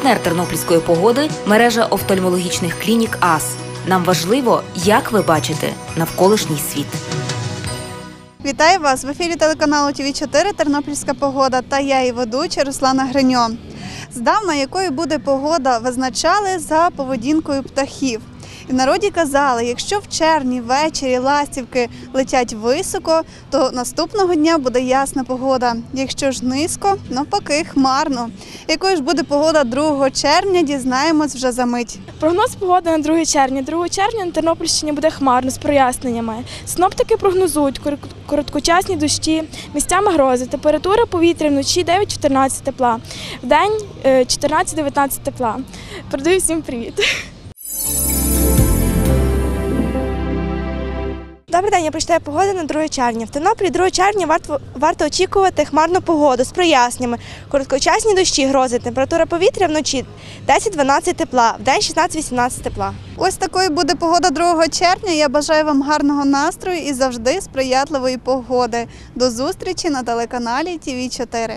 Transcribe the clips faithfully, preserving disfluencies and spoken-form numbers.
Партнер тернопільської погоди – мережа офтальмологічних клінік АС. Нам важливо, як ви бачите навколишній світ. Вітаю вас! В ефірі телеканалу Ті Ві чотири «Тернопільська погода» та я, її ведуча Руслана Гриньо. Здавна, якою буде погода, визначали за поведінкою птахів. І в народі казали, якщо в червні ввечері ластівки летять високо, то наступного дня буде ясна погода. Якщо ж низько, навпаки, хмарно. Якою ж буде погода другого червня, дізнаємось вже за мить. Прогноз погоди на друге червня. другого червня на Тернопільщині буде хмарно з проясненнями. Синоптики прогнозують короткочасні дощі, місцями грози. Температура повітря вночі дев'ять-чотирнадцять тепла, вдень чотирнадцять-дев'ятнадцять тепла. Передаю всім привіт! Добрий день, я прочитаю погоду на друге червня. В Тернополі другого червня варто, варто очікувати хмарну погоду з проясненнями, короткочасні дощі, грози. Температура повітря вночі десять-дванадцять тепла, вдень шістнадцять-вісімнадцять тепла. Ось такою буде погода другого червня. Я бажаю вам гарного настрою і завжди сприятливої погоди. До зустрічі на телеканалі Ті Ві чотири.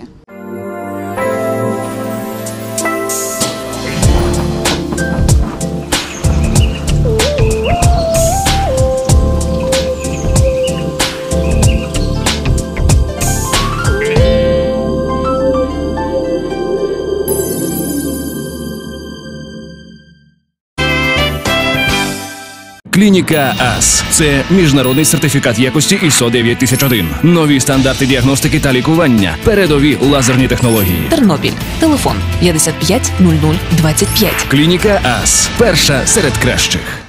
Клініка АС – це міжнародний сертифікат якості ай ес о дев'ять тисяч один. Нові стандарти діагностики та лікування. Передові лазерні технології. Тернопіль. Телефон п'ятдесят п'ять нуль нуль двадцять п'ять. Клініка АС – перша серед кращих.